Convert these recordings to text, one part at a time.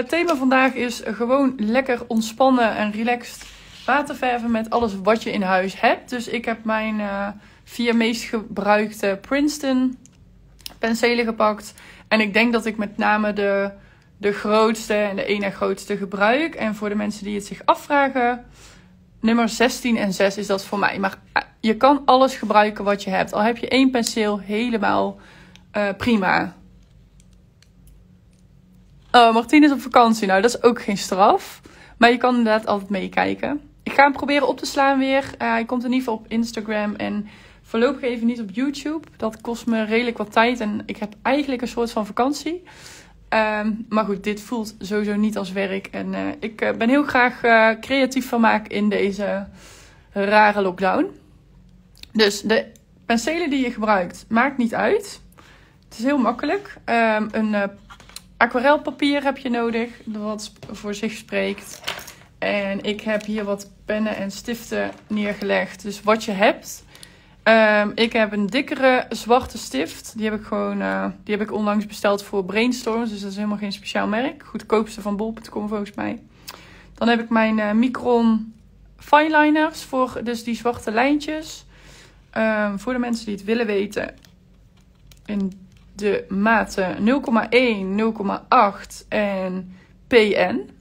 thema vandaag is gewoon lekker ontspannen en relaxed waterverven met alles wat je in huis hebt. Dus ik heb mijn 4 meest gebruikte Princeton penselen gepakt. En ik denk dat ik met name de grootste en de ene grootste gebruik. En voor de mensen die het zich afvragen, nummer 16 en 6 is dat voor mij. Maar je kan alles gebruiken wat je hebt. Al heb je 1 penseel, helemaal prima. Oh, Martien is op vakantie. Nou, dat is ook geen straf. Maar je kan inderdaad altijd meekijken. Ik ga hem proberen op te slaan weer. Hij komt in ieder geval op Instagram en voorlopig even niet op YouTube. Dat kost me redelijk wat tijd en ik heb eigenlijk een soort van vakantie. Maar goed, dit voelt sowieso niet als werk. En ik ben heel graag creatief van maken in deze rare lockdown. Dus de penselen die je gebruikt, maakt niet uit. Het is heel makkelijk. Een aquarelpapier heb je nodig, wat voor zich spreekt. En ik heb hier wat pennen en stiften neergelegd. Dus wat je hebt. Ik heb een dikkere zwarte stift. Die heb ik onlangs besteld voor Brainstorms. Dus dat is helemaal geen speciaal merk. Goedkoopste van bol.com volgens mij. Dan heb ik mijn Micron fineliners voor dus die zwarte lijntjes. Voor de mensen die het willen weten. In de maten 0,1, 0,8 en PN.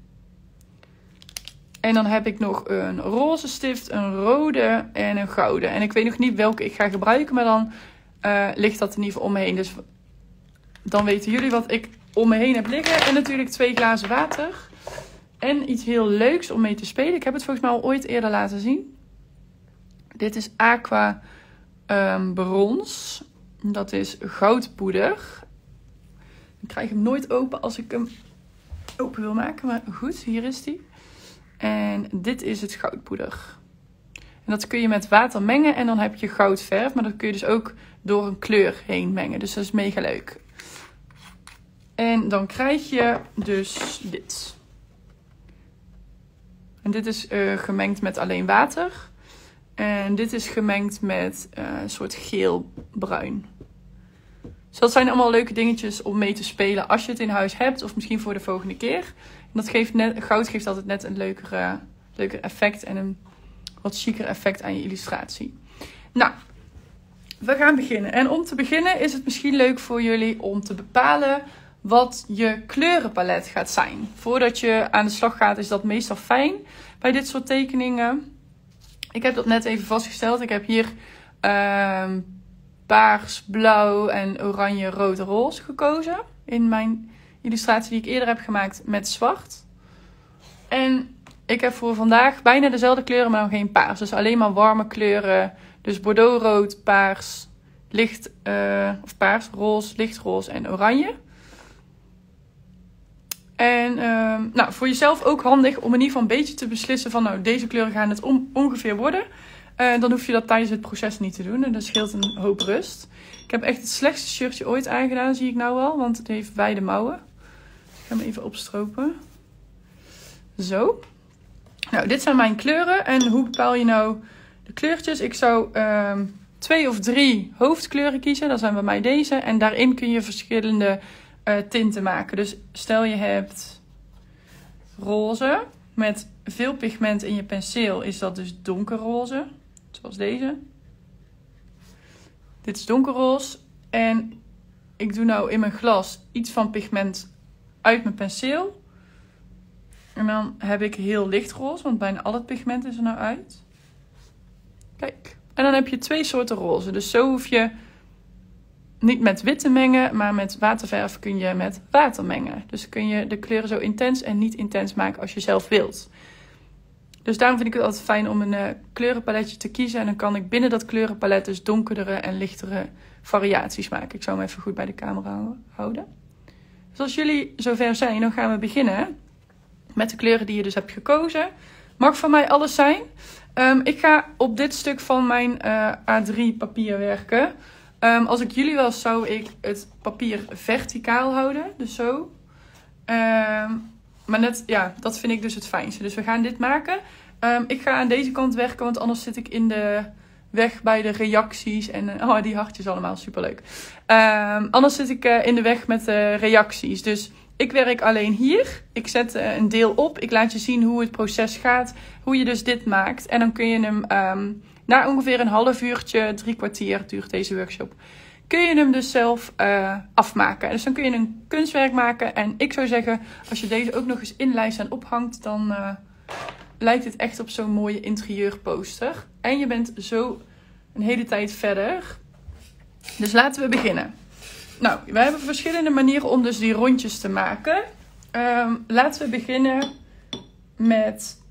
En dan heb ik nog een roze stift, een rode en een gouden. En ik weet nog niet welke ik ga gebruiken, maar dan ligt dat in ieder geval om me heen. Dus dan weten jullie wat ik om me heen heb liggen. En natuurlijk 2 glazen water. En iets heel leuks om mee te spelen. Ik heb het volgens mij al ooit eerder laten zien. Dit is Aqua Brons. Dat is goudpoeder. Ik krijg hem nooit open als ik hem open wil maken. Maar goed, hier is die. En dit is het goudpoeder. En dat kun je met water mengen en dan heb je goudverf. Maar dat kun je dus ook door een kleur heen mengen. Dus dat is mega leuk. En dan krijg je dus dit. En dit is gemengd met alleen water. En dit is gemengd met een soort geel-bruin. Dus dat zijn allemaal leuke dingetjes om mee te spelen als je het in huis hebt. Of misschien voor de volgende keer. En dat geeft goud geeft altijd net een leuker effect. En een wat chiquer effect aan je illustratie. Nou, we gaan beginnen. En om te beginnen is het misschien leuk voor jullie om te bepalen wat je kleurenpalet gaat zijn. Voordat je aan de slag gaat is dat meestal fijn bij dit soort tekeningen. Ik heb dat net even vastgesteld. Ik heb hier paars, blauw en oranje, rood, roze gekozen. In mijn illustratie die ik eerder heb gemaakt met zwart. En ik heb voor vandaag bijna dezelfde kleuren, maar dan geen paars. Dus alleen maar warme kleuren. Dus bordeauxrood, paars, paars, roze, lichtroze en oranje. En nou, voor jezelf ook handig om in ieder geval een beetje te beslissen van nou, deze kleuren gaan het ongeveer worden. Dan hoef je dat tijdens het proces niet te doen. En dat scheelt een hoop rust. Ik heb echt het slechtste shirtje ooit aangedaan, zie ik nou al. Want het heeft wijde mouwen. Ik ga hem even opstropen. Zo. Nou, dit zijn mijn kleuren. En hoe bepaal je nou de kleurtjes? Ik zou 2 of 3 hoofdkleuren kiezen. Dat zijn bij mij deze. En daarin kun je verschillende tinten maken. Dus stel je hebt roze met veel pigment in je penseel. Is dat dus donkerroze. Zoals deze. Dit is donkerroze. En ik doe nou in mijn glas iets van pigment uit mijn penseel. En dan heb ik heel lichtroze. Want bijna al het pigment is er nou uit. Kijk. En dan heb je 2 soorten roze. Dus zo hoef je niet met wit te mengen. Maar met waterverf kun je met water mengen. Dus kun je de kleuren zo intens en niet intens maken als je zelf wilt. Dus daarom vind ik het altijd fijn om een kleurenpaletje te kiezen. En dan kan ik binnen dat kleurenpalet dus donkerdere en lichtere variaties maken. Ik zal hem even goed bij de camera houden. Dus als jullie zover zijn, dan gaan we beginnen met de kleuren die je dus hebt gekozen. Mag van mij alles zijn. Ik ga op dit stuk van mijn A3 papier werken. Als ik jullie was, zou ik het papier verticaal houden. Dus zo. Maar net, ja, dat vind ik dus het fijnste. Dus we gaan dit maken. Ik ga aan deze kant werken, want anders zit ik in de weg bij de reacties. En die hartjes allemaal, superleuk. Anders zit ik in de weg met de reacties. Dus ik werk alleen hier. Ik zet een deel op. Ik laat je zien hoe het proces gaat. Hoe je dus dit maakt. En dan kun je hem na ongeveer een half uurtje, 3 kwartier duurt deze workshop. Kun je hem dus zelf afmaken. Dus dan kun je een kunstwerk maken. En ik zou zeggen, als je deze ook nog eens inlijst en ophangt, dan lijkt het echt op zo'n mooie interieurposter. En je bent zo een hele tijd verder. Dus laten we beginnen. Nou, we hebben verschillende manieren om dus die rondjes te maken. Laten we beginnen met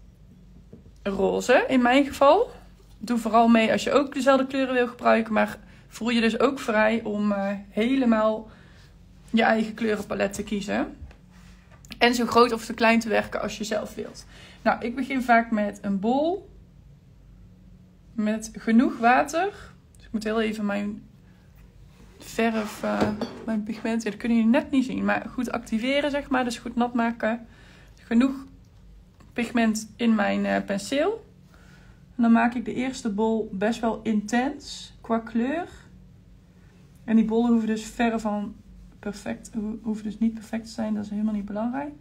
roze in mijn geval. Doe vooral mee als je ook dezelfde kleuren wil gebruiken. Maar voel je dus ook vrij om helemaal je eigen kleurenpalet te kiezen. En zo groot of te klein te werken als je zelf wilt. Nou, ik begin vaak met een bol. Met genoeg water. Dus ik moet heel even mijn verf, mijn pigment, dat kunnen jullie net niet zien. Maar goed activeren, zeg maar. Dus goed nat maken. Genoeg pigment in mijn penseel. En dan maak ik de eerste bol best wel intens qua kleur. En die bollen hoeven dus verre van perfect, hoeven dus niet perfect te zijn. Dat is helemaal niet belangrijk.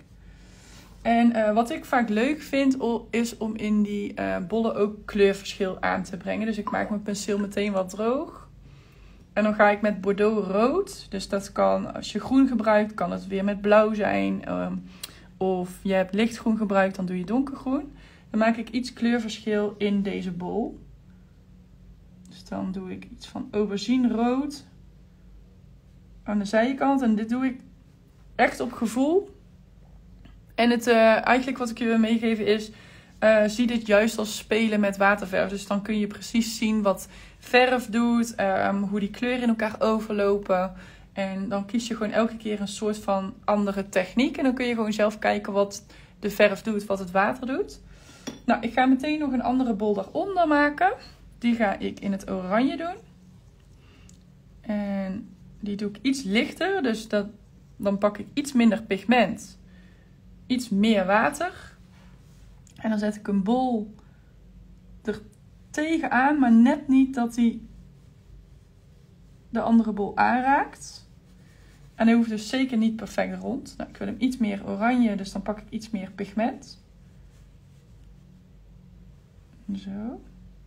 En wat ik vaak leuk vind, is om in die bollen ook kleurverschil aan te brengen. Dus ik maak mijn penseel meteen wat droog. En dan ga ik met bordeaux rood. Dus dat kan, als je groen gebruikt, kan het weer met blauw zijn. Of je hebt lichtgroen gebruikt, dan doe je donkergroen. Dan maak ik iets kleurverschil in deze bol. Dus dan doe ik iets van aubergine rood aan de zijkant. En dit doe ik echt op gevoel. En het eigenlijk wat ik je wil meegeven is, zie dit juist als spelen met waterverf. Dus dan kun je precies zien wat verf doet, hoe die kleuren in elkaar overlopen. En dan kies je gewoon elke keer een soort van andere techniek. En dan kun je gewoon zelf kijken wat de verf doet, wat het water doet. Nou, ik ga meteen nog een andere bol daaronder maken. Die ga ik in het oranje doen. En die doe ik iets lichter, dus dan pak ik iets minder pigment. Iets meer water. En dan zet ik een bol er tegenaan, maar net niet dat hij de andere bol aanraakt. En hij hoeft dus zeker niet perfect rond. Nou, ik wil hem iets meer oranje, dus dan pak ik iets meer pigment. Zo.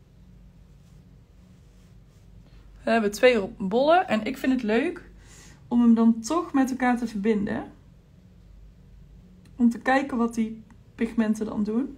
We hebben 2 bollen en ik vind het leuk om hem dan toch met elkaar te verbinden. Om te kijken wat die pigmenten dan doen.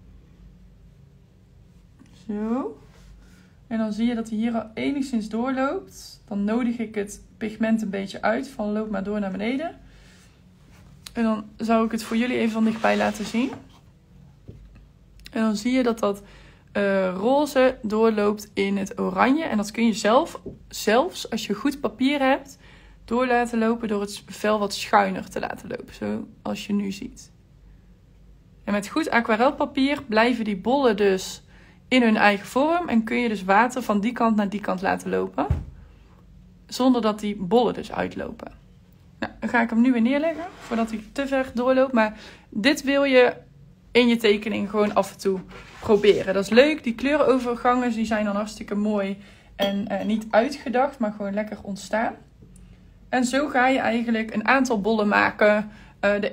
Zo. En dan zie je dat hij hier al enigszins doorloopt. Dan nodig ik het pigment een beetje uit. Van loop maar door naar beneden. En dan zou ik het voor jullie even van dichtbij laten zien. En dan zie je dat dat roze doorloopt in het oranje. En dat kun je zelfs als je goed papier hebt, door laten lopen door het vel wat schuiner te laten lopen. Zoals je nu ziet. En met goed aquarelpapier blijven die bollen dus in hun eigen vorm. En kun je dus water van die kant naar die kant laten lopen. Zonder dat die bollen dus uitlopen. Nou, dan ga ik hem nu weer neerleggen. Voordat hij te ver doorloopt. Maar dit wil je in je tekening gewoon af en toe proberen. Dat is leuk. Die kleurenovergangen die zijn dan hartstikke mooi. En niet uitgedacht, maar gewoon lekker ontstaan. En zo ga je eigenlijk een aantal bollen maken. De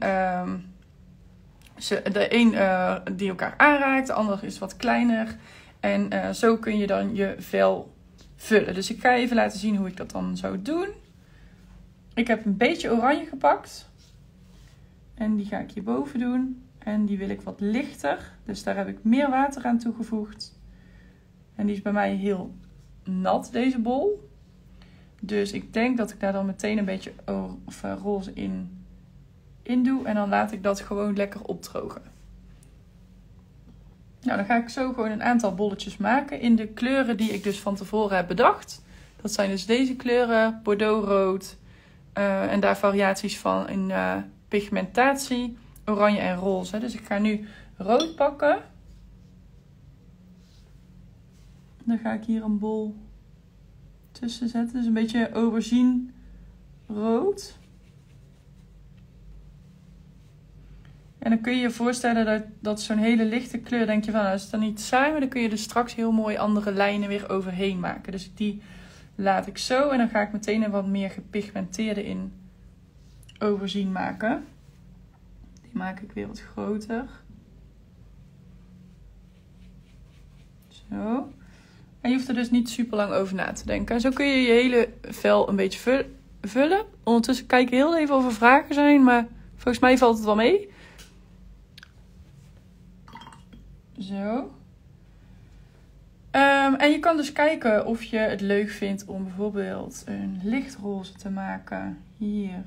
een die elkaar aanraakt, de ander is wat kleiner. En zo kun je dan je vel vullen. Dus ik ga even laten zien hoe ik dat dan zou doen. Ik heb een beetje oranje gepakt. En die ga ik hierboven doen. En die wil ik wat lichter. Dus daar heb ik meer water aan toegevoegd. En die is bij mij heel nat, deze bol. Dus ik denk dat ik daar dan meteen een beetje roze in doe. En dan laat ik dat gewoon lekker opdrogen. Nou, dan ga ik zo gewoon een aantal bolletjes maken in de kleuren die ik dus van tevoren heb bedacht. Dat zijn dus deze kleuren, bordeaux rood. En daar variaties van in pigmentatie, oranje en roze. Dus ik ga nu rood pakken. Dan ga ik hier een bol tussen zetten. Dus een beetje aubergine rood. En dan kun je je voorstellen dat zo'n hele lichte kleur, denk je van, nou, is het dan niet saai, maar dan kun je er straks heel mooi andere lijnen weer overheen maken. Dus die laat ik zo en dan ga ik meteen een wat meer gepigmenteerde in overzien maken. Die maak ik weer wat groter. Zo. En je hoeft er dus niet super lang over na te denken. Zo kun je je hele vel een beetje vullen. Ondertussen kijk ik heel even of er vragen zijn. Maar volgens mij valt het wel mee. Zo. En je kan dus kijken of je het leuk vindt om bijvoorbeeld een lichtroze te maken. Hier.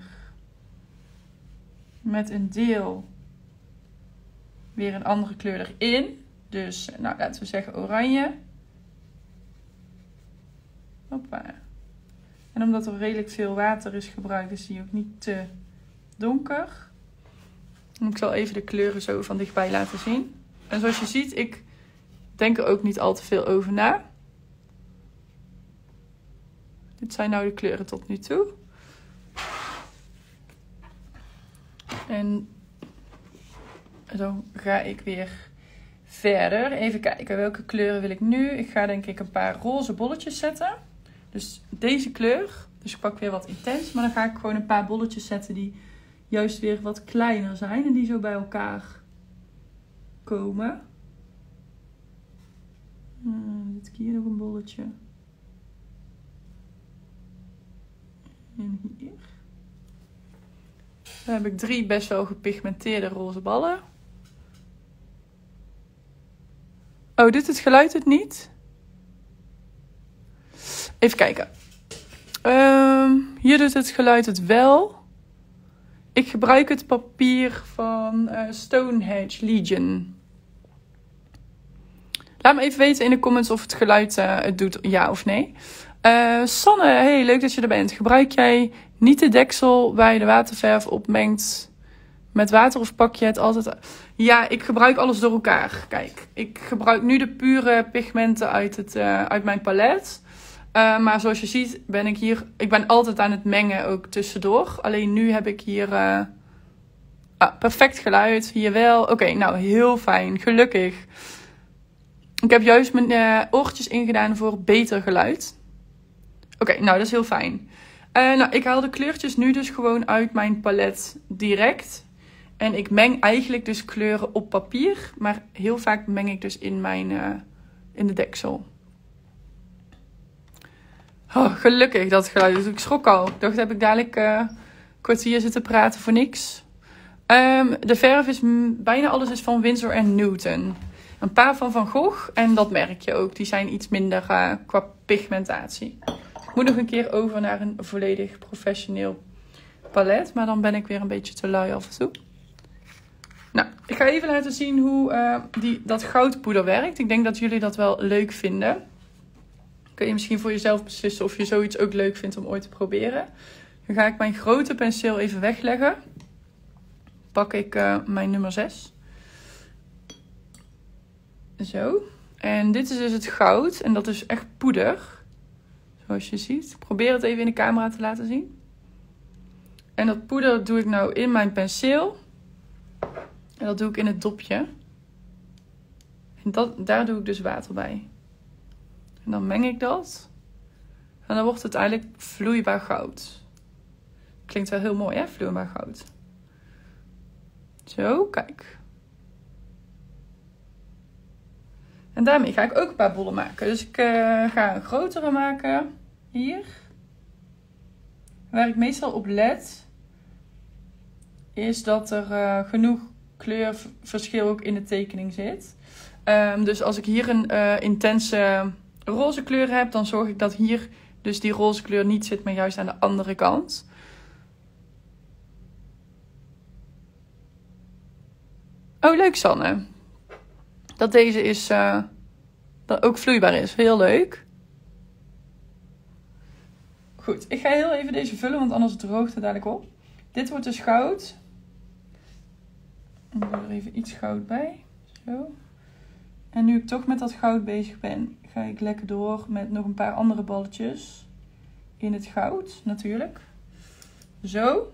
Met een deel weer een andere kleur erin. Dus, nou, laten we zeggen oranje. Hoppa. En omdat er redelijk veel water is gebruikt, is die ook niet te donker. En ik zal even de kleuren zo van dichtbij laten zien. En zoals je ziet, ik denk er ook niet al te veel over na. Dit zijn nou de kleuren tot nu toe. En dan ga ik weer verder. Even kijken, welke kleuren wil ik nu? Ik ga denk ik een paar roze bolletjes zetten. Dus deze kleur. Dus ik pak weer wat intens. Maar dan ga ik gewoon een paar bolletjes zetten die juist weer wat kleiner zijn. En die zo bij elkaar komen. Zit ik hier nog een bolletje. En hier. Dan heb ik 3 best wel gepigmenteerde roze ballen. Oh, doet het geluid het niet? Even kijken. Hier doet het geluid het wel. Ik gebruik het papier van Stonehenge Legion. Laat me even weten in de comments of het geluid het doet, ja of nee. Sanne, hey, leuk dat je er bent. Gebruik jij niet de deksel waar je de waterverf opmengt met water of pak je het altijd? Ja, ik gebruik alles door elkaar. Kijk, ik gebruik nu de pure pigmenten uit mijn palet. Maar zoals je ziet ben ik ben altijd aan het mengen ook tussendoor. Alleen nu heb ik hier perfect geluid. Hier wel. Oké, nou heel fijn. Gelukkig. Ik heb juist mijn oortjes ingedaan voor beter geluid. Oké, nou dat is heel fijn. Nou, ik haal de kleurtjes nu dus gewoon uit mijn palet direct. En ik meng eigenlijk dus kleuren op papier. Maar heel vaak meng ik dus in de deksel. Oh, gelukkig dat geluid. Dus ik schrok al. Ik dacht, heb ik dadelijk een kwartier zitten praten voor niks. De verf is bijna alles is van Winsor & Newton. Een paar van Van Gogh. En dat merk je ook. Die zijn iets minder qua pigmentatie. Ik moet nog een keer over naar een volledig professioneel palet. Maar dan ben ik weer een beetje te lui af en toe. Nou, ik ga even laten zien hoe dat goudpoeder werkt. Ik denk dat jullie dat wel leuk vinden. Kun je misschien voor jezelf beslissen of je zoiets ook leuk vindt om ooit te proberen. Dan ga ik mijn grote penseel even wegleggen. Pak ik mijn nummer 6. Zo. En dit is dus het goud. En dat is echt poeder. Zoals je ziet. Ik probeer het even in de camera te laten zien. En dat poeder doe ik nou in mijn penseel. En dat doe ik in het dopje. En daar doe ik dus water bij. En dan meng ik dat. En dan wordt het eigenlijk vloeibaar goud. Klinkt wel heel mooi, hè? Vloeibaar goud. Zo, kijk. En daarmee ga ik ook een paar bollen maken. Dus ik ga een grotere maken. Hier. Waar ik meestal op let, is dat er genoeg kleurverschil ook in de tekening zit. Dus als ik hier een intense roze kleur heb, dan zorg ik dat hier dus die roze kleur niet zit, maar juist aan de andere kant. Oh, leuk Sanne. Dat deze is dat ook vloeibaar is. Heel leuk. Goed, ik ga heel even deze vullen, want anders droogt het dadelijk op. Dit wordt dus goud. Ik doe er even iets goud bij. Zo. En nu ik toch met dat goud bezig ben, ga ik lekker door met nog een paar andere balletjes. In het goud, natuurlijk. Zo.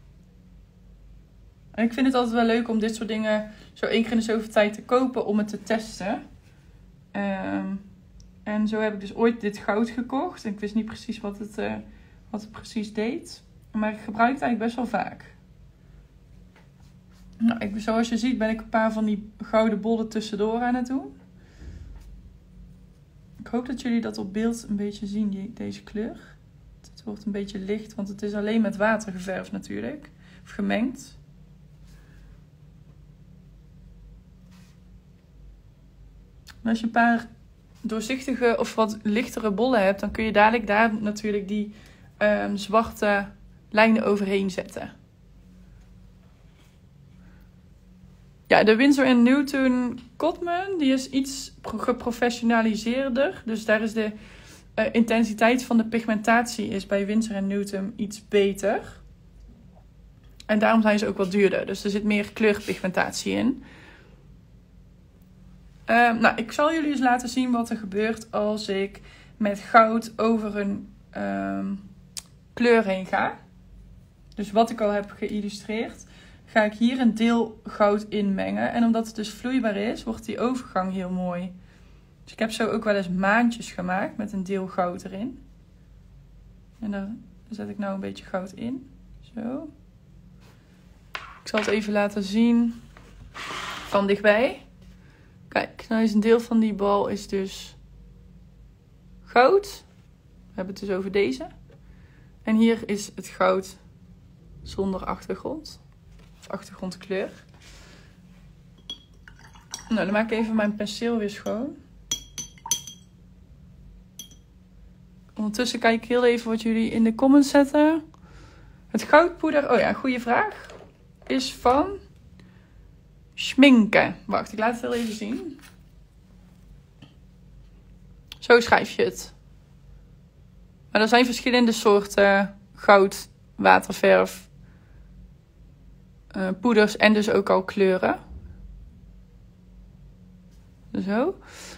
En ik vind het altijd wel leuk om dit soort dingen zo 1 keer in de zoveel tijd te kopen om het te testen. En zo heb ik dus ooit dit goud gekocht. En ik wist niet precies wat het precies deed. Maar ik gebruik het eigenlijk best wel vaak. Nou, zoals je ziet ben ik een paar van die gouden bollen tussendoor aan het doen. Ik hoop dat jullie dat op beeld een beetje zien, deze kleur. Het wordt een beetje licht, want het is alleen met water geverfd natuurlijk. Of gemengd. En als je een paar doorzichtige of wat lichtere bollen hebt, dan kun je dadelijk daar natuurlijk die zwarte lijnen overheen zetten. Ja, de Winsor & Newton Cotman, die is iets geprofessionaliseerder. Dus daar is de intensiteit van de pigmentatie is bij Winsor & Newton iets beter. En daarom zijn ze ook wat duurder. Dus er zit meer kleurpigmentatie in. Nou, ik zal jullie eens laten zien wat er gebeurt als ik met goud over een kleur heen ga. Dus wat ik al heb geïllustreerd, ga ik hier een deel goud inmengen. En omdat het dus vloeibaar is, wordt die overgang heel mooi. Dus ik heb zo ook wel eens maantjes gemaakt met een deel goud erin. En daar zet ik nou een beetje goud in. Zo. Ik zal het even laten zien van dichtbij. Kijk, nou is een deel van die bal is dus goud. We hebben het dus over deze. En hier is het goud zonder achtergrond. Of achtergrondkleur. Nou, dan maak ik even mijn penseel weer schoon. Ondertussen kijk ik heel even wat jullie in de comments zetten. Het goudpoeder, oh ja, goede vraag. Is van Schminke. Wacht, ik laat het heel even zien. Zo schrijf je het. Maar er zijn verschillende soorten goud, waterverf, poeders en dus ook al kleuren. Zo.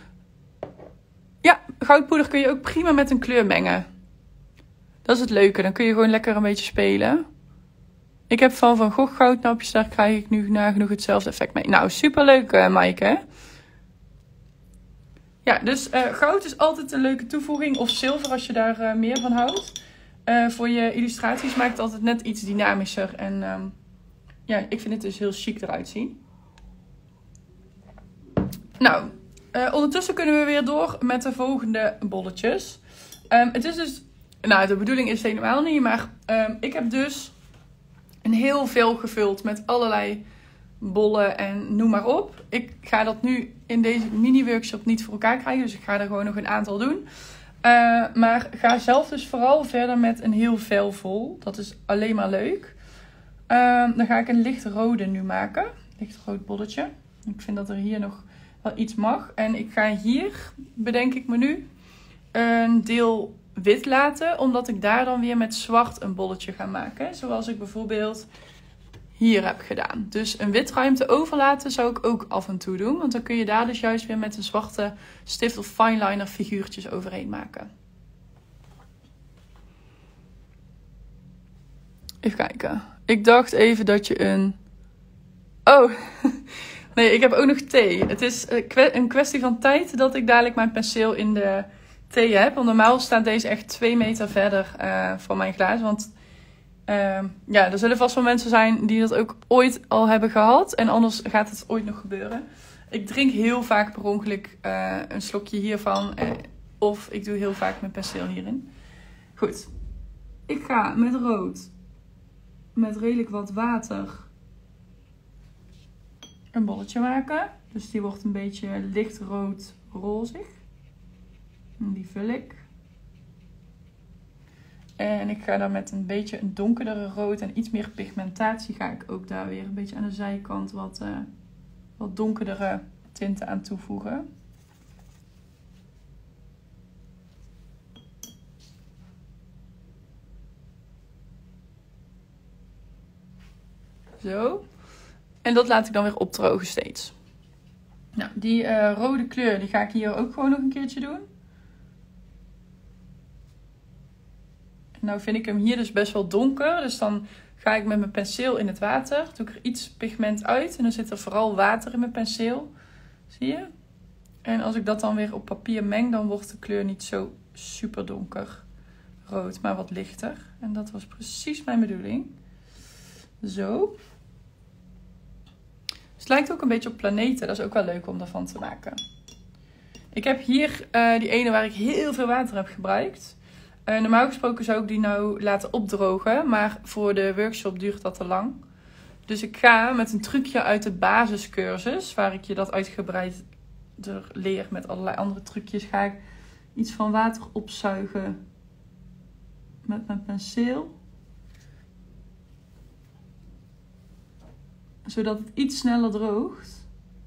Ja, goudpoeder kun je ook prima met een kleur mengen. Dat is het leuke. Dan kun je gewoon lekker een beetje spelen. Ik heb van Gogh goudnapjes. Daar krijg ik nu nagenoeg hetzelfde effect mee. Nou, superleuk, Maaike. Hè? Ja, dus goud is altijd een leuke toevoeging. Of zilver als je daar meer van houdt. Voor je illustraties maakt het altijd net iets dynamischer. En ja, ik vind het dus heel chic eruit zien. Nou, ondertussen kunnen we weer door met de volgende bolletjes. Het is dus, nou de bedoeling is het helemaal niet, maar ik heb dus een heel veel gevuld met allerlei bollen en noem maar op. Ik ga dat nu in deze mini-workshop niet voor elkaar krijgen, dus ik ga er gewoon nog een aantal doen. Maar ga zelf dus vooral verder met een heel vel vol. Dat is alleen maar leuk. Dan ga ik een lichtrode nu maken. Lichtrood bolletje. Ik vind dat er hier nog wel iets mag. En ik ga hier, bedenk ik me nu, een deel wit laten. Omdat ik daar dan weer met zwart een bolletje ga maken. Zoals ik bijvoorbeeld hier heb gedaan. Dus een witruimte overlaten zou ik ook af en toe doen. Want dan kun je daar dus juist weer met een zwarte stift of fineliner figuurtjes overheen maken. Even kijken. Ik dacht even dat je een... Oh, nee, ik heb ook nog thee. Het is een kwestie van tijd dat ik dadelijk mijn penseel in de thee heb. Want normaal staat deze echt 2 meter verder van mijn glaas. Want ja, er zullen vast wel mensen zijn die dat ook ooit al hebben gehad. En anders gaat het ooit nog gebeuren. Ik drink heel vaak per ongeluk een slokje hiervan. Of ik doe heel vaak mijn penseel hierin. Goed. Ik ga met rood, met redelijk wat water, een bolletje maken. Dus die wordt een beetje lichtrood rozig. En die vul ik. En ik ga daar met een beetje een donkerdere rood en iets meer pigmentatie ga ik ook daar weer een beetje aan de zijkant wat donkerdere tinten aan toevoegen. Zo. En dat laat ik dan weer opdrogen steeds. Nou, die rode kleur die ga ik hier ook gewoon nog een keertje doen. Nou vind ik hem hier dus best wel donker. Dus dan ga ik met mijn penseel in het water. Doe ik er iets pigment uit. En dan zit er vooral water in mijn penseel. Zie je? En als ik dat dan weer op papier meng, dan wordt de kleur niet zo super donker rood, maar wat lichter. En dat was precies mijn bedoeling. Zo. Dus het lijkt ook een beetje op planeten. Dat is ook wel leuk om ervan te maken. Ik heb hier die ene waar ik heel veel water heb gebruikt. Normaal gesproken zou ik die nou laten opdrogen. Maar voor de workshop duurt dat te lang. Dus ik ga met een trucje uit de basiscursus, waar ik je dat uitgebreid leer met allerlei andere trucjes, ga ik iets van water opzuigen met mijn penseel. Zodat het iets sneller droogt.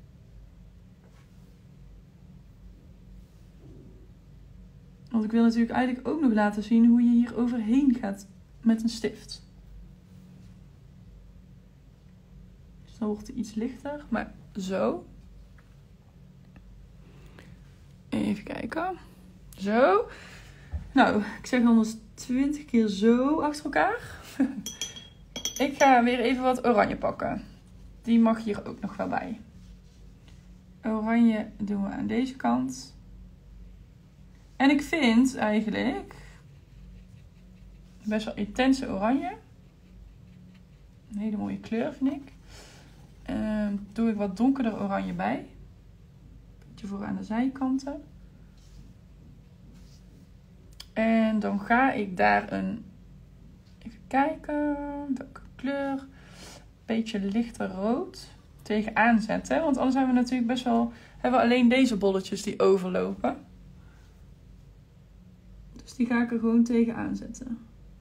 Want ik wil natuurlijk eigenlijk ook nog laten zien hoe je hier overheen gaat met een stift. Dus dan wordt het iets lichter, maar zo. Even kijken. Zo. Nou, ik zeg anders 20 keer zo achter elkaar. Ik ga weer even wat oranje pakken. Die mag hier ook nog wel bij. Oranje doen we aan deze kant. En ik vind eigenlijk best wel intense oranje. Een hele mooie kleur vind ik. Doe ik wat donkerder oranje bij. Beetje voor aan de zijkanten. En dan ga ik daar een, even kijken, welke kleur, beetje lichter rood tegenaan zetten. Want anders hebben we natuurlijk best wel, hebben we alleen deze bolletjes die overlopen. Dus die ga ik er gewoon tegenaan zetten.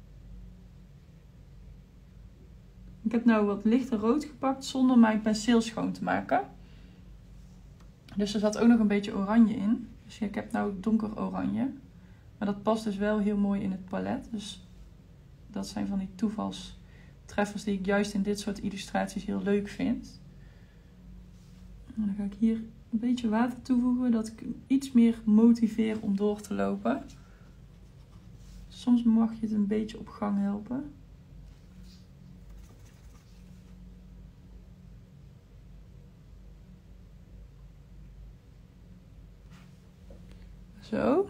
Ik heb nou wat lichter rood gepakt zonder mijn penseel schoon te maken. Dus er zat ook nog een beetje oranje in. Dus ik heb nou donker oranje. Maar dat past dus wel heel mooi in het palet. Dus dat zijn van die toevalstreffers die ik juist in dit soort illustraties heel leuk vind. En dan ga ik hier een beetje water toevoegen. Dat ik iets meer motiveer om door te lopen. Soms mag je het een beetje op gang helpen. Zo.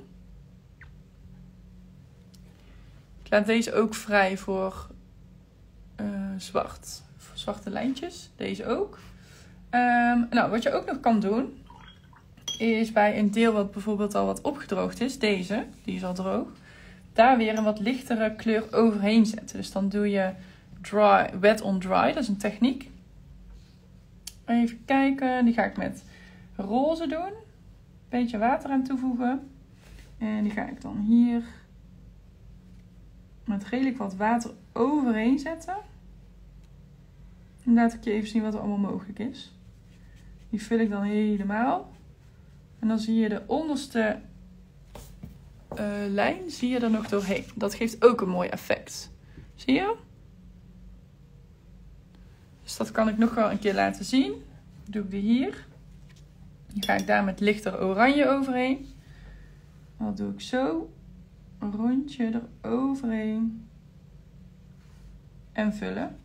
Ik laat deze ook vrij voor zwart. Voor zwarte lijntjes. Deze ook. Nou, wat je ook nog kan doen. Is bij een deel wat bijvoorbeeld al wat opgedroogd is. Deze. Die is al droog. Daar weer een wat lichtere kleur overheen zetten. Dus dan doe je wet on dry. Dat is een techniek. Even kijken. Die ga ik met roze doen. Een beetje water aan toevoegen. En die ga ik dan hier met redelijk wat water overheen zetten. En laat ik je even zien wat er allemaal mogelijk is. Die vul ik dan helemaal. En dan zie je de onderste lijn zie je er nog doorheen. Dat geeft ook een mooi effect. Zie je? Dus dat kan ik nog wel een keer laten zien. Doe ik die hier. Dan ga ik daar met lichter oranje overheen. Dat doe ik zo. Een rondje eroverheen. En vullen.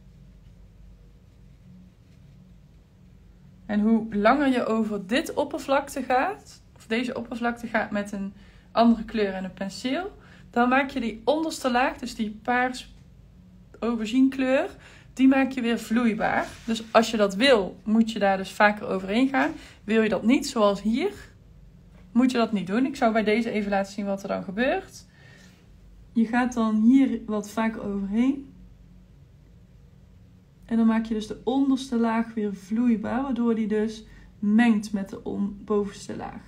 En hoe langer je over dit oppervlakte gaat, of deze oppervlakte gaat met een andere kleur en een penseel, dan maak je die onderste laag, dus die paars aubergine kleur, die maak je weer vloeibaar. Dus als je dat wil, moet je daar dus vaker overheen gaan. Wil je dat niet, zoals hier, moet je dat niet doen. Ik zou bij deze even laten zien wat er dan gebeurt. Je gaat dan hier wat vaker overheen. En dan maak je dus de onderste laag weer vloeibaar, waardoor die dus mengt met de bovenste laag.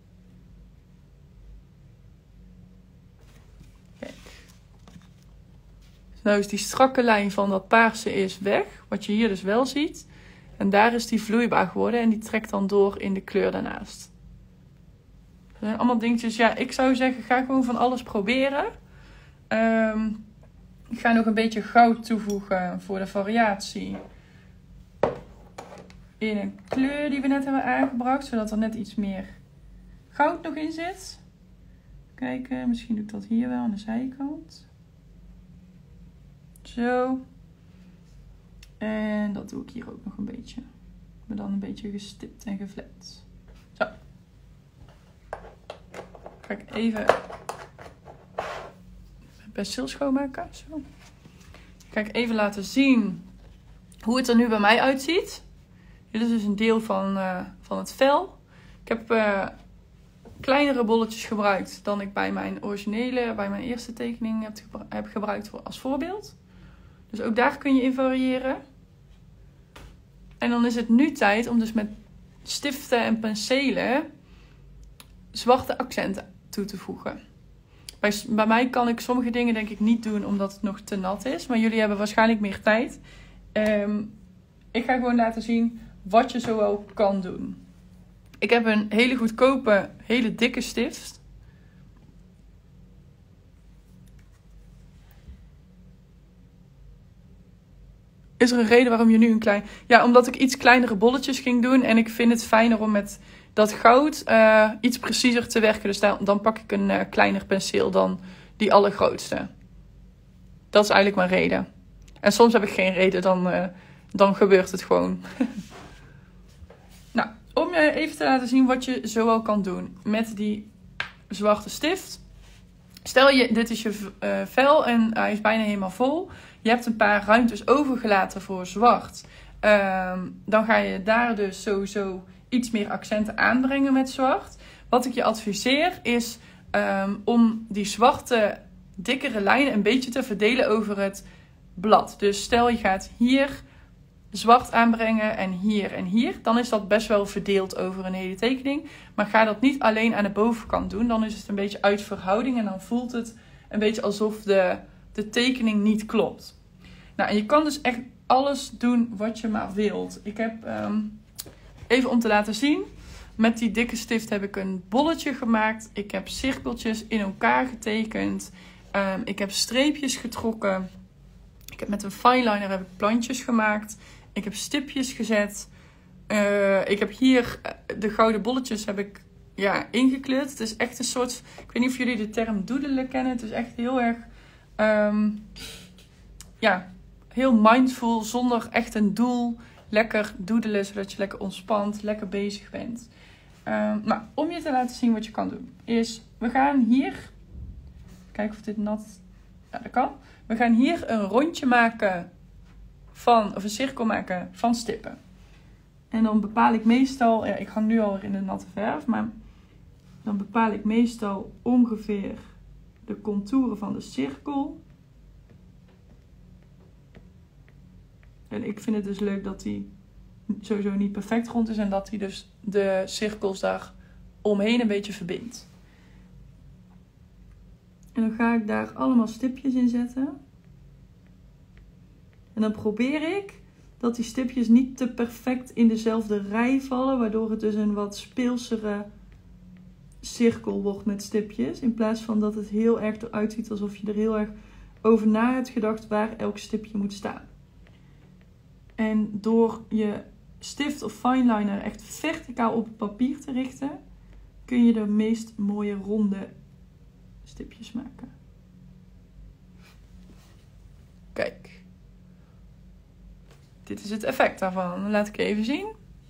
Kijk. Nou is die strakke lijn van dat paarse is weg, wat je hier dus wel ziet. En daar is die vloeibaar geworden en die trekt dan door in de kleur daarnaast. Dat zijn allemaal dingetjes, ja, ik zou zeggen, ga gewoon van alles proberen. Ik ga nog een beetje goud toevoegen voor de variatie. In een kleur die we net hebben aangebracht. Zodat er net iets meer goud nog in zit. Kijken, misschien doe ik dat hier wel aan de zijkant. Zo. En dat doe ik hier ook nog een beetje. Maar dan een beetje gestipt en gevlet. Zo. Ga ik even penseel schoonmaken. Zo. Ga ik even laten zien hoe het er nu bij mij uitziet. Dit is dus een deel van het vel. Ik heb kleinere bolletjes gebruikt dan ik bij mijn eerste tekening heb gebruikt als voorbeeld. Dus ook daar kun je in variëren. En dan is het nu tijd om dus met stiften en penselen zwarte accenten toe te voegen. Bij mij kan ik sommige dingen denk ik niet doen omdat het nog te nat is. Maar jullie hebben waarschijnlijk meer tijd. Ik ga gewoon laten zien wat je zoal kan doen. Ik heb een hele goedkope, hele dikke stift. Is er een reden waarom je nu een klein... Ja, omdat ik iets kleinere bolletjes ging doen. En ik vind het fijner om met dat goud iets preciezer te werken. Dus dan pak ik een kleiner penseel dan die allergrootste. Dat is eigenlijk mijn reden. En soms heb ik geen reden, dan gebeurt het gewoon. Nou, om je even te laten zien wat je zoal kan doen met die zwarte stift. Stel dit is je vel en hij is bijna helemaal vol. Je hebt een paar ruimtes overgelaten voor zwart. Dan ga je daar dus sowieso iets meer accenten aanbrengen met zwart. Wat ik je adviseer is om die zwarte dikkere lijnen een beetje te verdelen over het blad. Dus stel je gaat hier zwart aanbrengen en hier. Dan is dat best wel verdeeld over een hele tekening. Maar ga dat niet alleen aan de bovenkant doen. Dan is het een beetje uit verhouding en dan voelt het een beetje alsof de tekening niet klopt. Nou, en je kan dus echt alles doen wat je maar wilt. Ik heb, even om te laten zien, met die dikke stift heb ik een bolletje gemaakt. Ik heb cirkeltjes in elkaar getekend. Ik heb streepjes getrokken. Ik heb met een fineliner heb ik plantjes gemaakt. Ik heb stipjes gezet. Ik heb hier de gouden bolletjes heb ik ingekleurd. Het is echt een soort... Ik weet niet of jullie de term doodelen kennen. Het is echt heel erg... heel mindful. Zonder echt een doel. Lekker doodelen. Zodat je lekker ontspant. Lekker bezig bent. Maar om je te laten zien wat je kan doen. Is we gaan hier... Kijken of dit nat... Ja, dat kan. We gaan hier een rondje maken of een cirkel maken van stippen. En dan bepaal ik meestal, ik hang nu al in de natte verf, maar dan bepaal ik meestal ongeveer de contouren van de cirkel. En ik vind het dus leuk dat die sowieso niet perfect rond is en dat hij dus de cirkels daar omheen een beetje verbindt. En dan ga ik daar allemaal stipjes in zetten. En dan probeer ik dat die stipjes niet te perfect in dezelfde rij vallen. Waardoor het dus een wat speelsere cirkel wordt met stipjes. In plaats van dat het heel erg eruit ziet alsof je er heel erg over na hebt gedacht waar elk stipje moet staan. En door je stift of fineliner echt verticaal op het papier te richten, kun je de meest mooie ronde stipjes maken. Kijk. Dit is het effect daarvan. Dan laat ik even zien.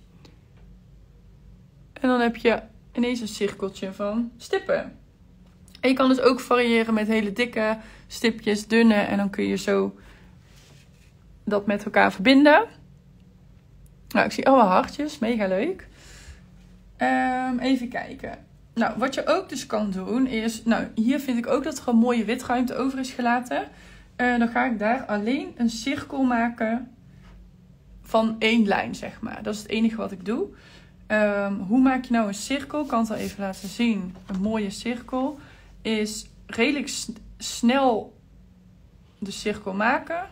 En dan heb je ineens een cirkeltje van stippen. En je kan dus ook variëren met hele dikke stipjes, dunne. En dan kun je zo dat met elkaar verbinden. Nou, ik zie allemaal hartjes. Mega leuk. Even kijken. Nou, wat je ook dus kan doen is... Nou, hier vind ik ook dat er een mooie witruimte over is gelaten. Dan ga ik daar alleen een cirkel maken van 1 lijn, zeg maar. Dat is het enige wat ik doe. Hoe maak je nou een cirkel? Ik kan het al even laten zien. Een mooie cirkel is redelijk snel de cirkel maken.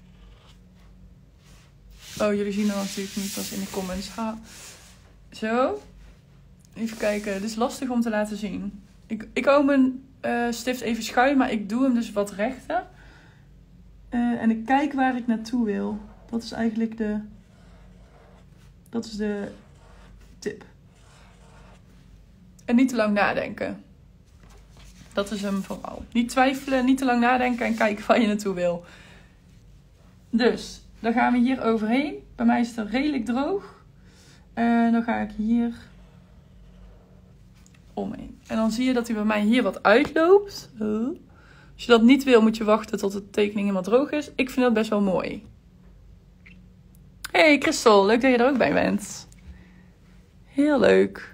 Oh, jullie zien het natuurlijk niet, als in de comments. Zo. Even kijken, het is lastig om te laten zien. Ik hou mijn stift even schuin, maar ik doe hem dus wat rechter. En ik kijk waar ik naartoe wil. Dat is eigenlijk de tip. En niet te lang nadenken. Dat is hem vooral. Niet twijfelen, niet te lang nadenken en kijken waar je naartoe wil. Dus, dan gaan we hier overheen. Bij mij is het redelijk droog. Dan ga ik hier omheen. En dan zie je dat hij bij mij hier wat uitloopt. Als Als je dat niet wil, moet je wachten tot de tekening helemaal droog is. Ik vind dat best wel mooi. Hey Christel, leuk dat je er ook bij bent. Heel leuk.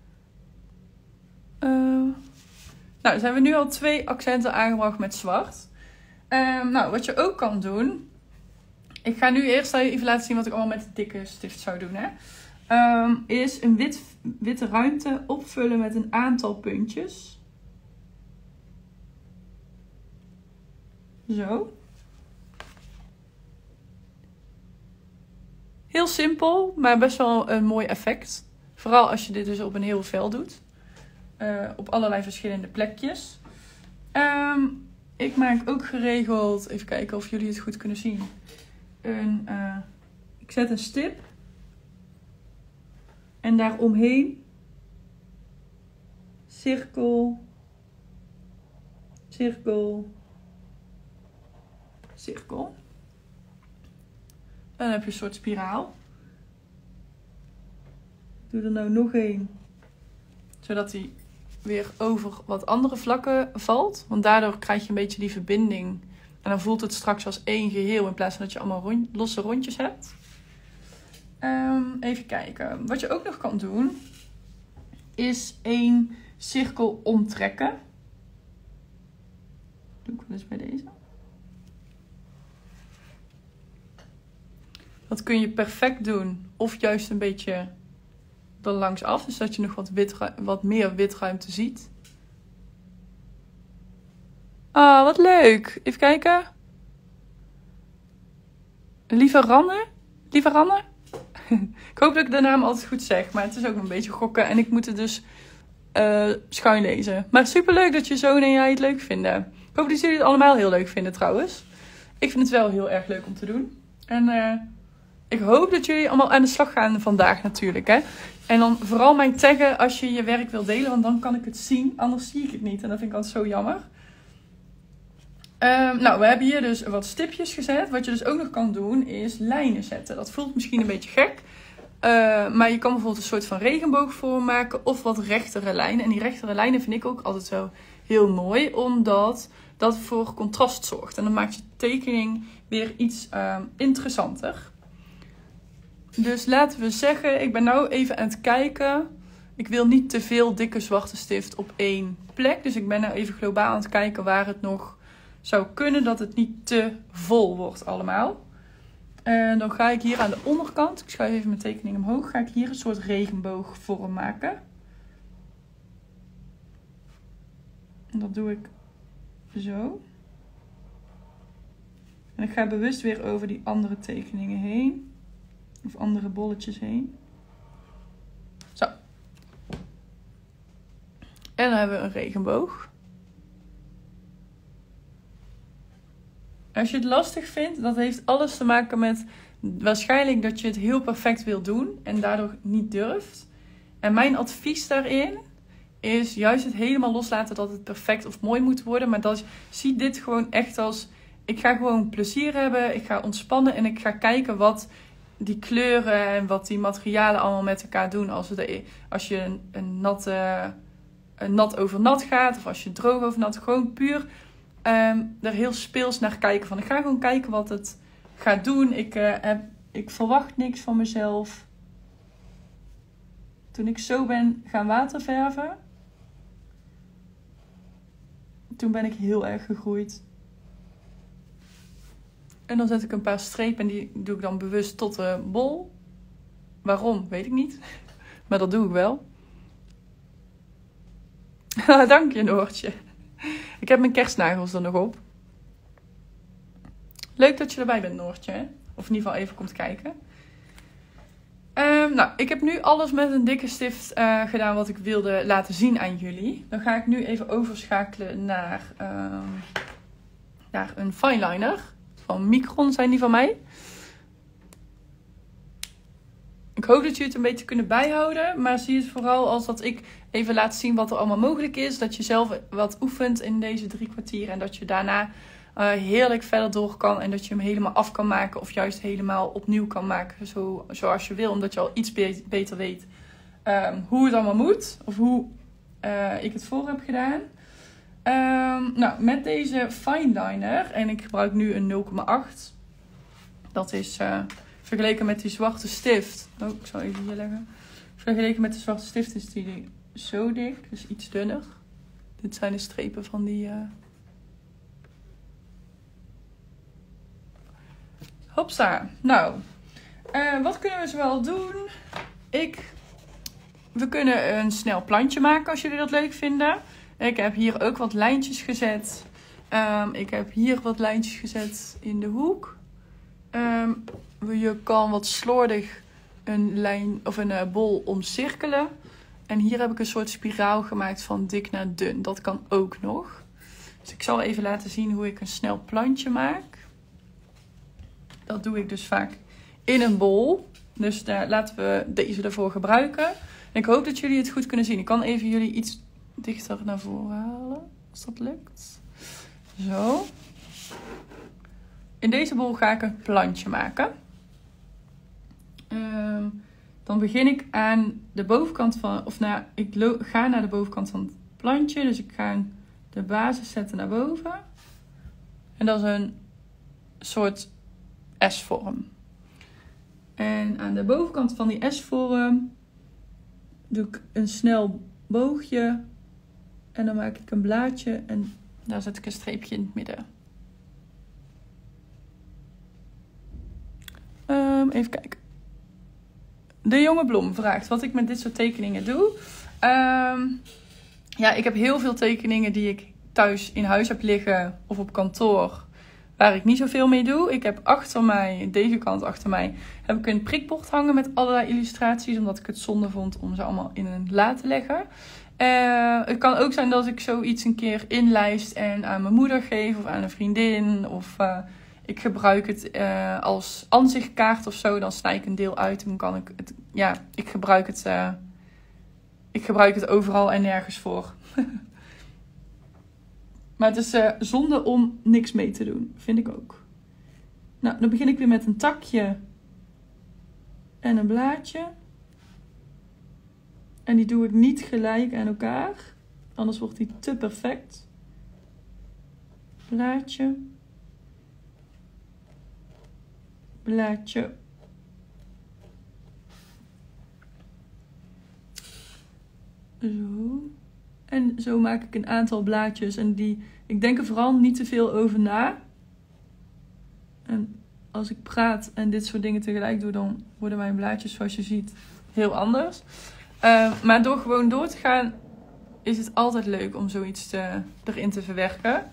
Nou, zijn we nu al 2 accenten aangebracht met zwart. Nou, wat je ook kan doen. Ik ga nu eerst even laten zien wat ik allemaal met de dikke stift zou doen. Hè? Is een witte ruimte opvullen met een aantal puntjes. Zo. Heel simpel, maar best wel een mooi effect. Vooral als je dit dus op een heel vel doet. Op allerlei verschillende plekjes. Ik maak ook geregeld, even kijken of jullie het goed kunnen zien. Ik zet een stip. En daaromheen cirkel, cirkel, cirkel. En dan heb je een soort spiraal. Ik doe er nou nog één. Zodat hij weer over wat andere vlakken valt. Want daardoor krijg je een beetje die verbinding. En dan voelt het straks als één geheel. In plaats van dat je allemaal losse rondjes hebt. Even kijken. Wat je ook nog kan doen. Is één cirkel omtrekken. Doe ik wel eens bij deze. Dat kun je perfect doen. Of juist een beetje er langs af. Dus dat je nog wat meer witruimte ziet. Ah, wat leuk. Even kijken. Lieve Ranne? Lieve Ranne? Ik hoop dat ik de naam altijd goed zeg. Maar het is ook een beetje gokken. En ik moet het dus schuin lezen. Maar superleuk dat je zoon en jij het leuk vinden. Ik hoop dat jullie het allemaal heel leuk vinden trouwens. Ik vind het wel heel erg leuk om te doen. En ik hoop dat jullie allemaal aan de slag gaan vandaag natuurlijk. Hè? En dan vooral mij taggen als je je werk wilt delen. Want dan kan ik het zien. Anders zie ik het niet. En dat vind ik altijd zo jammer. Nou, we hebben hier dus wat stipjes gezet. Wat je dus ook nog kan doen is lijnen zetten. Dat voelt misschien een beetje gek. Maar je kan bijvoorbeeld een soort van regenboogvorm maken. Of wat rechtere lijnen. En die rechtere lijnen vind ik ook altijd zo heel mooi. Omdat dat voor contrast zorgt. En dan maakt je tekening weer iets interessanter. Dus laten we zeggen, ik ben nou even aan het kijken. Ik wil niet te veel dikke zwarte stift op één plek. Dus ik ben nou even globaal aan het kijken waar het nog zou kunnen. Dat het niet te vol wordt allemaal. En dan ga ik hier aan de onderkant, ik schuif even mijn tekening omhoog. Ga ik hier een soort regenboogvorm maken. En dat doe ik zo. En ik ga bewust weer over die andere tekeningen heen. Of andere bolletjes heen. Zo. En dan hebben we een regenboog. Als je het lastig vindt, dat heeft alles te maken met waarschijnlijk dat je het heel perfect wil doen en daardoor niet durft. En mijn advies daarin is juist het helemaal loslaten dat het perfect of mooi moet worden. Maar zie dit gewoon echt als, ik ga gewoon plezier hebben, ik ga ontspannen en ik ga kijken wat die kleuren en wat die materialen allemaal met elkaar doen. Als je een nat over nat gaat of als je droog over nat, gewoon puur er heel speels naar kijken. Van, ik ga gewoon kijken wat het gaat doen. Ik verwacht niks van mezelf. Toen ik zo ben gaan waterverven, toen ben ik heel erg gegroeid. En dan zet ik een paar strepen en die doe ik dan bewust tot de bol. Waarom? Weet ik niet. Maar dat doe ik wel. Dank je, Noortje. Ik heb mijn kerstnagels er nog op. Leuk dat je erbij bent, Noortje. Hè? Of in ieder geval even komt kijken. Nou, ik heb nu alles met een dikke stift gedaan wat ik wilde laten zien aan jullie. Dan ga ik nu even overschakelen naar een fineliner. Van Micron zijn die van mij. Ik hoop dat jullie het een beetje kunnen bijhouden. Maar zie het vooral als dat ik even laat zien wat er allemaal mogelijk is. Dat je zelf wat oefent in deze 3 kwartier. En dat je daarna heerlijk verder door kan. En dat je hem helemaal af kan maken. Of juist helemaal opnieuw kan maken. Zoals je wil. Omdat je al iets beter weet hoe het allemaal moet. Of hoe ik het voor heb gedaan. Nou, met deze fine liner. En ik gebruik nu een 0,8. Dat is vergeleken met die zwarte stift. Oh, ik zal even hier leggen. Vergeleken met de zwarte stift is die zo dik. Dus iets dunner. Dit zijn de strepen van die... Hopsa. Nou, wat kunnen we zoal doen? We kunnen een snel plantje maken als jullie dat leuk vinden. Ik heb hier ook wat lijntjes gezet. Ik heb hier wat lijntjes gezet in de hoek. Je kan wat slordig een lijn of een bol omcirkelen. En hier heb ik een soort spiraal gemaakt van dik naar dun. Dat kan ook nog. Dus ik zal even laten zien hoe ik een snel plantje maak. Dat doe ik dus vaak in een bol. Dus laten we deze ervoor gebruiken. En ik hoop dat jullie het goed kunnen zien. Ik kan even jullie iets dichter naar voren halen. Als dat lukt. Zo. In deze bol ga ik een plantje maken. Dan begin ik aan de bovenkant van... ik ga naar de bovenkant van het plantje. Dus ik ga de basis zetten naar boven. En dat is een soort S-vorm. En aan de bovenkant van die S-vorm doe ik een snel boogje. En dan maak ik een blaadje en daar zet ik een streepje in het midden. Even kijken. De jonge Blom vraagt wat ik met dit soort tekeningen doe. Ik heb heel veel tekeningen die ik thuis in huis heb liggen of op kantoor. Waar ik niet zoveel mee doe. Ik heb achter mij, deze kant achter mij, heb ik een prikbord hangen met allerlei illustraties. Omdat ik het zonde vond om ze allemaal in een la te leggen. Het kan ook zijn dat ik zoiets een keer inlijst en aan mijn moeder geef of aan een vriendin. Of ik gebruik het als aanzichtkaart of zo. Dan snij ik een deel uit en dan kan ik het... Ja, ik gebruik het overal en nergens voor. Maar het is zonde om niks mee te doen. Vind ik ook. Nou, dan begin ik weer met een takje. En een blaadje. En die doe ik niet gelijk aan elkaar. Anders wordt die te perfect. Blaadje. Blaadje. Zo. En zo maak ik een aantal blaadjes. En ik denk er vooral niet te veel over na. En als ik praat en dit soort dingen tegelijk doe, dan worden mijn blaadjes, zoals je ziet, heel anders. Maar door gewoon door te gaan, is het altijd leuk om zoiets erin te verwerken.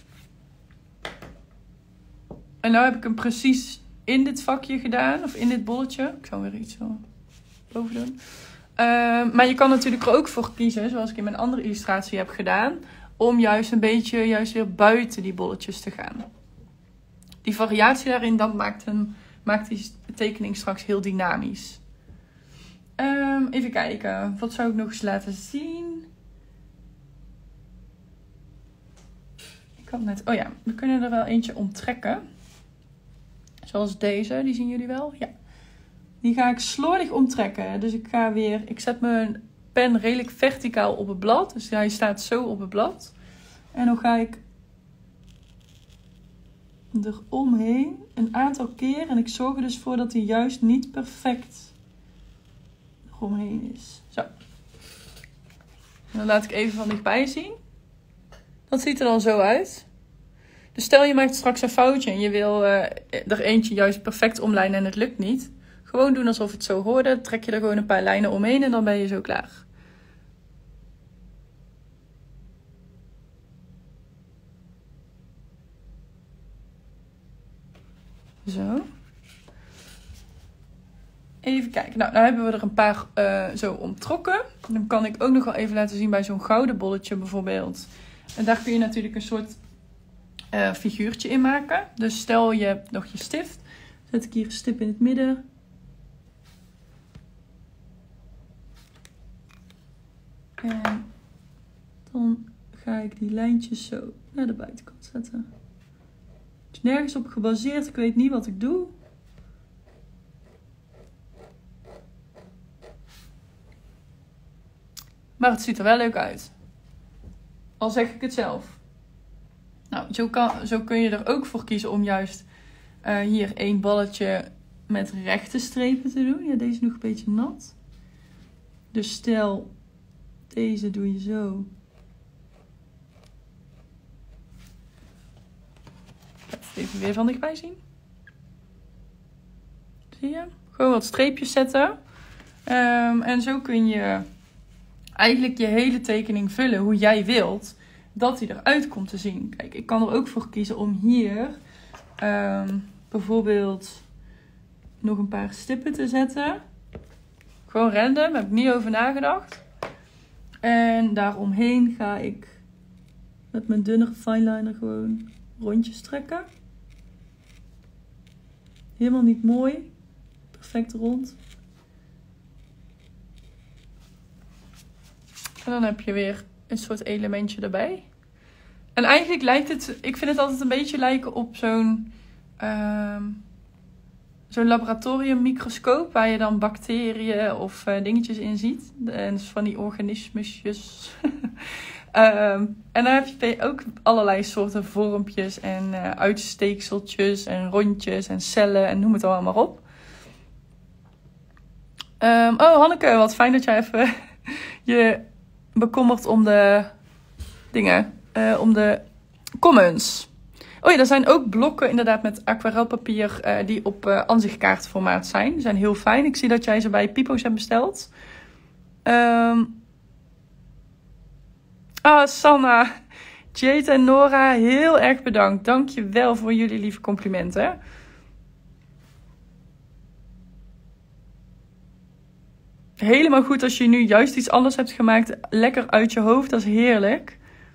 En nu heb ik hem precies in dit vakje gedaan. Of in dit bolletje. Ik zal weer iets zo boven doen. Maar je kan natuurlijk er ook voor kiezen, zoals ik in mijn andere illustratie heb gedaan, om juist een beetje weer buiten die bolletjes te gaan. Die variatie daarin, dat maakt die tekening straks heel dynamisch. Even kijken, wat zou ik nog eens laten zien? Ik had net, we kunnen er wel eentje omtrekken. Zoals deze, die zien jullie wel? Ja. Die ga ik slordig omtrekken. Dus ik zet mijn pen redelijk verticaal op het blad. Dus hij staat zo op het blad. En dan ga ik er omheen een aantal keer. En ik zorg er dus voor dat hij juist niet perfect eromheen is. Zo. En dan laat ik even van dichtbij zien. Dat ziet er dan zo uit. Dus stel je maakt straks een foutje en je wil er eentje juist perfect omlijnen en het lukt niet. Gewoon doen alsof het zo hoorde. Trek je er gewoon een paar lijnen omheen en dan ben je zo klaar. Zo. Even kijken. Nou hebben we er een paar zo omtrokken. Dan kan ik ook nog wel even laten zien bij zo'n gouden bolletje bijvoorbeeld. En daar kun je natuurlijk een soort figuurtje in maken. Dus stel je hebt nog je stift. Zet ik hier een stip in het midden. En dan ga ik die lijntjes zo naar de buitenkant zetten. Het is nergens op gebaseerd. Ik weet niet wat ik doe. Maar het ziet er wel leuk uit. Al zeg ik het zelf. Nou, zo kun je er ook voor kiezen om juist hier 1 balletje met rechte strepen te doen. Ja, deze is nog een beetje nat. Dus stel, deze doe je zo. Even weer van dichtbij zien. Zie je? Gewoon wat streepjes zetten. En zo kun je eigenlijk je hele tekening vullen hoe jij wilt dat die eruit komt te zien. Kijk, ik kan er ook voor kiezen om hier bijvoorbeeld nog een paar stippen te zetten. Gewoon random, heb ik niet over nagedacht. En daaromheen ga ik met mijn dunnere fineliner gewoon rondjes trekken. Helemaal niet mooi. Perfect rond. En dan heb je weer een soort elementje erbij. En eigenlijk lijkt het... Ik vind het altijd een beetje lijken op zo'n laboratoriummicroscoop. Waar je dan bacteriën of dingetjes in ziet. En van die organismes. En dan heb je ook allerlei soorten vormpjes en uitsteekseltjes en rondjes en cellen en noem het allemaal maar op. Oh, Hanneke, wat fijn dat jij even je bekommert om de dingen, om de comments. Oh ja, er zijn ook blokken inderdaad met aquarelpapier die op ansichtkaartformaat zijn. Die zijn heel fijn. Ik zie dat jij ze bij Pipo's hebt besteld. Sanna, Jade en Nora, heel erg bedankt. Dank je wel voor jullie lieve complimenten. Helemaal goed als je nu juist iets anders hebt gemaakt. Lekker uit je hoofd, dat is heerlijk.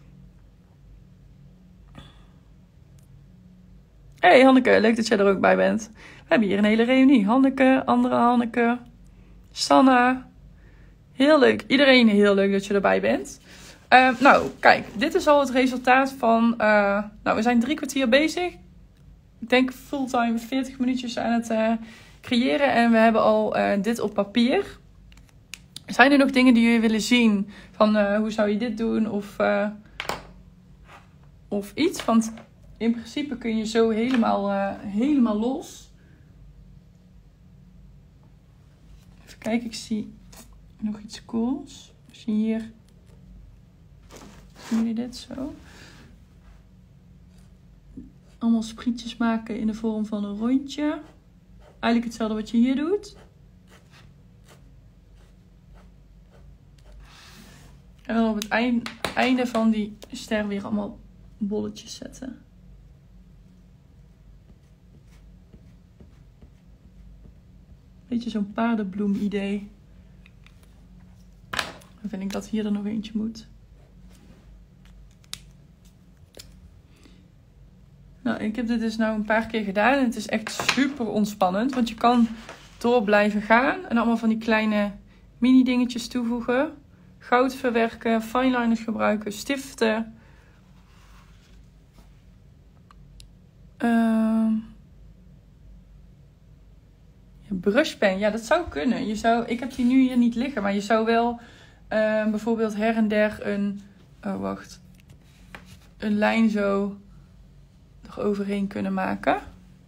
Hey Hanneke, leuk dat jij er ook bij bent. We hebben hier een hele reunie. Hanneke, andere Hanneke, Sanna. Heel leuk. Iedereen heel leuk dat je erbij bent. Nou, kijk. Dit is al het resultaat van... we zijn 3 kwartier bezig. Ik denk fulltime 40 minuutjes aan het creëren. En we hebben al dit op papier. Zijn er nog dingen die jullie willen zien? Van hoe zou je dit doen? Of iets? Want in principe kun je zo helemaal los. Even kijken, ik zie nog iets cools. Als je hier... Zien jullie dit zo? Allemaal sprietjes maken in de vorm van een rondje. Eigenlijk hetzelfde wat je hier doet. En dan op het einde van die ster weer allemaal bolletjes zetten. Beetje zo'n paardenbloem idee. Dan vind ik dat hier er nog eentje moet. Nou, ik heb dit dus nou een paar keer gedaan. En het is echt super ontspannend. Want je kan door blijven gaan. En allemaal van die kleine mini dingetjes toevoegen. Goud verwerken. Fineliners gebruiken. Stiften. Brushpen. Ja, dat zou kunnen. Ik heb die nu hier niet liggen. Maar je zou wel bijvoorbeeld her en der een lijn zo overheen kunnen maken.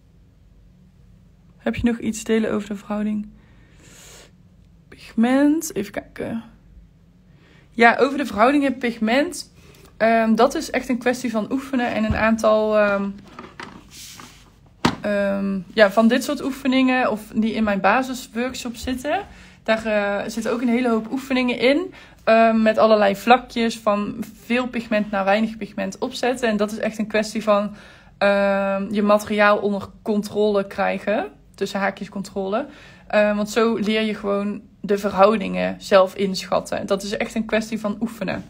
Heb je nog iets delen over de verhouding? Pigment. Even kijken. Ja, over de verhouding en pigment. Dat is echt een kwestie van oefenen en een aantal van dit soort oefeningen of die in mijn basisworkshop zitten. Daar zitten ook een hele hoop oefeningen in. Met allerlei vlakjes van veel pigment naar weinig pigment opzetten. En dat is echt een kwestie van je materiaal onder controle krijgen. Tussen haakjes controle. Want zo leer je gewoon de verhoudingen zelf inschatten. Dat is echt een kwestie van oefenen.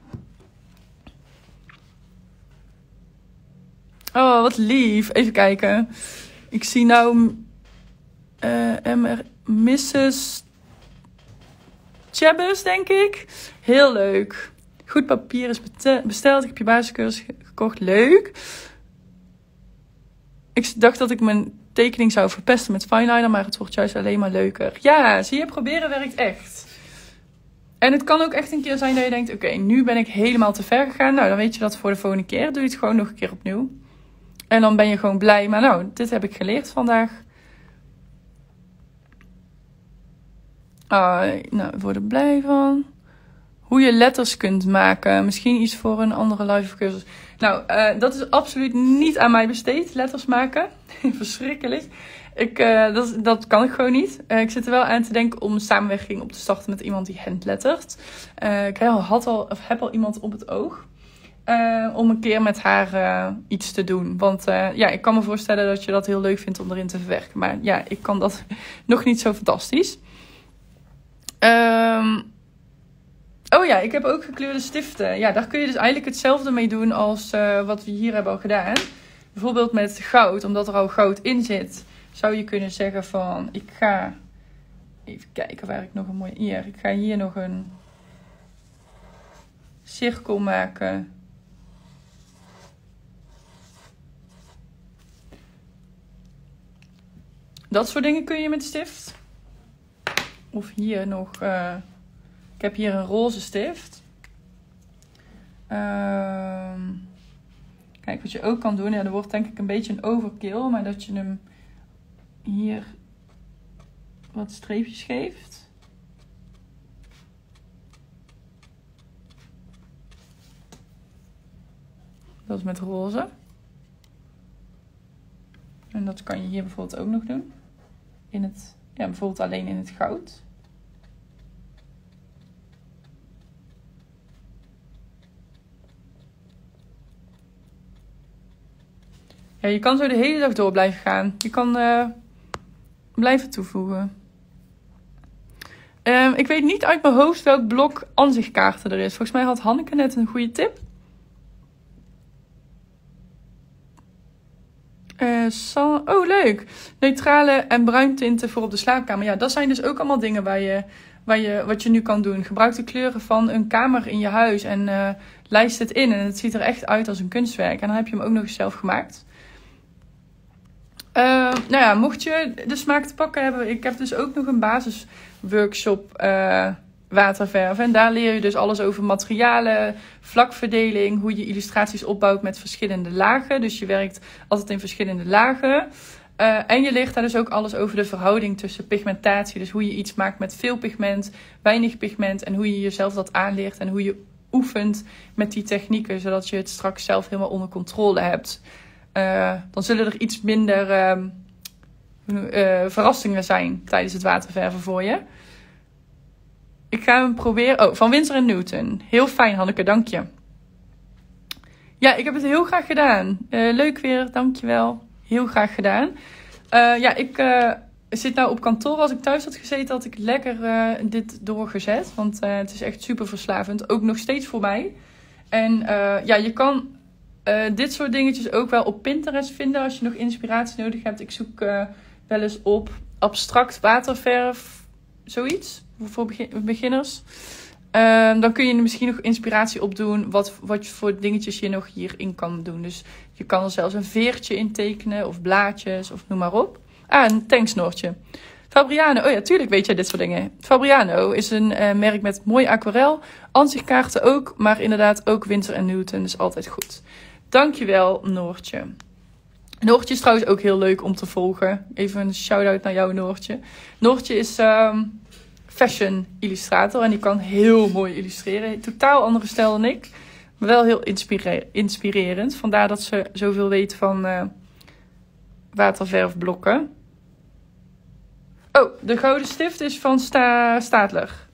Oh, wat lief. Even kijken. Ik zie nou Mrs. Chabus, denk ik. Heel leuk. Goed papier is besteld. Ik heb je basiscursus gekocht. Leuk. Ik dacht dat ik mijn tekening zou verpesten met fineliner, maar het wordt juist alleen maar leuker. Ja, zie je, proberen werkt echt. En het kan ook echt een keer zijn dat je denkt, oké, nu ben ik helemaal te ver gegaan. Nou, dan weet je dat voor de volgende keer. Doe je het gewoon nog een keer opnieuw. En dan ben je gewoon blij. Maar nou, dit heb ik geleerd vandaag. Nou, ik word er blij van. Hoe je letters kunt maken. Misschien iets voor een andere live cursus. Nou, dat is absoluut niet aan mij besteed. Letters maken. Verschrikkelijk. Dat kan ik gewoon niet. Ik zit er wel aan te denken om een samenwerking op te starten met iemand die handlettert. Ik heb al iemand op het oog. Om een keer met haar iets te doen. Want ik kan me voorstellen dat je dat heel leuk vindt om erin te verwerken. Maar ja, ik kan dat nog niet zo fantastisch. Oh ja, ik heb ook gekleurde stiften. Ja, daar kun je dus eigenlijk hetzelfde mee doen als wat we hier hebben al gedaan. Bijvoorbeeld met goud, omdat er al goud in zit, zou je kunnen zeggen van, ik ga even kijken waar ik nog een mooi... Hier, ik ga hier nog een cirkel maken. Dat soort dingen kun je met stift. Of hier nog... ik heb hier een roze stift. Kijk, wat je ook kan doen. Ja, dat wordt denk ik een beetje een overkill. Maar dat je hem hier wat streepjes geeft. Dat is met roze. En dat kan je hier bijvoorbeeld ook nog doen. Bijvoorbeeld alleen in het goud. Ja, je kan zo de hele dag door blijven gaan. Je kan blijven toevoegen. Ik weet niet uit mijn hoofd welk blok aanzichtkaarten er is. Volgens mij had Hanneke net een goede tip. Oh, leuk. Neutrale en bruintinten voor op de slaapkamer. Ja, dat zijn dus ook allemaal dingen wat je nu kan doen. Gebruik de kleuren van een kamer in je huis en lijst het in. En het ziet er echt uit als een kunstwerk. En dan heb je hem ook nog eens zelf gemaakt. Mocht je de smaak te pakken hebben, ik heb dus ook nog een basisworkshop waterverf. En daar leer je dus alles over materialen, vlakverdeling, hoe je illustraties opbouwt met verschillende lagen. Dus je werkt altijd in verschillende lagen. En je leert daar dus ook alles over de verhouding tussen pigmentatie. Dus hoe je iets maakt met veel pigment, weinig pigment. En hoe je jezelf dat aanleert en hoe je oefent met die technieken. Zodat je het straks zelf helemaal onder controle hebt. Dan zullen er iets minder verrassingen zijn tijdens het waterverven voor je. Ik ga hem proberen. Oh, van Winsor & Newton. Heel fijn, Hanneke, dank je. Ja, ik heb het heel graag gedaan. Leuk weer, dankjewel. Heel graag gedaan. Ik zit nou op kantoor. Als ik thuis had gezeten, had ik lekker dit doorgezet. Want het is echt super verslavend. Ook nog steeds voor mij. En je kan dit soort dingetjes ook wel op Pinterest vinden als je nog inspiratie nodig hebt. Ik zoek wel eens op abstract waterverf, zoiets, voor beginners. Dan kun je er misschien nog inspiratie op doen wat voor dingetjes je nog hierin kan doen. Dus je kan er zelfs een veertje in tekenen of blaadjes of noem maar op. Een tanksnoortje. Fabriano, oh ja, tuurlijk weet jij dit soort dingen. Fabriano is een merk met mooi aquarel. Ansichtkaarten ook, maar inderdaad ook Winsor & Newton, dus altijd goed. Dankjewel, Noortje. Noortje is trouwens ook heel leuk om te volgen. Even een shout-out naar jou, Noortje. Noortje is fashion illustrator en die kan heel mooi illustreren. Totaal andere stijl dan ik, maar wel heel inspirerend. Vandaar dat ze zoveel weet van waterverfblokken. Oh, de gouden stift is van Stadler.